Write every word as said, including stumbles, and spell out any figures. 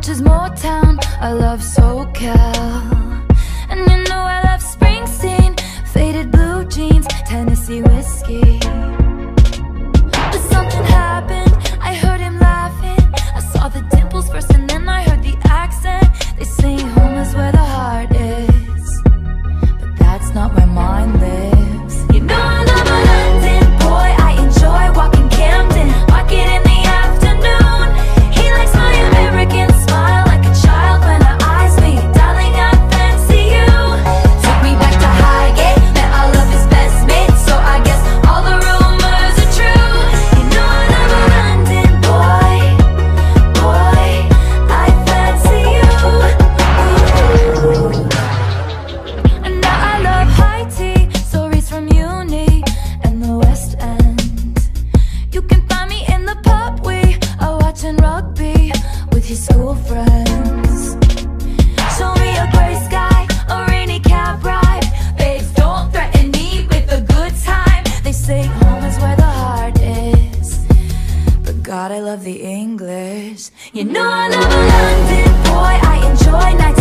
is Motown, I love SoCal. And you know I love Springsteen, faded blue jeans, Tennessee whiskey. But something happened, I heard him laughing. I saw the dimples first and then I heard the accent. They say home is where the heart is, but that's not where mine lives. You know I love a London boy, I enjoy walking Camden Market in the afternoon. He likes my American smile, like a child when her eyes meet. Darling, I fancy you. Took me back to Highgate, met all of his best mates, so I guess all the rumors are true. You know I love a London boy, boy, I fancy you. Ooh. And now I love high tea, stories from uni and the West End. You can find me in the pub, we are watching rugby with his school friends. Show me a gray sky, a rainy cab ride. Babes, don't threaten me with a good time. They say home is where the heart is, but God, I love the English. You know I love a London boy, I enjoy nights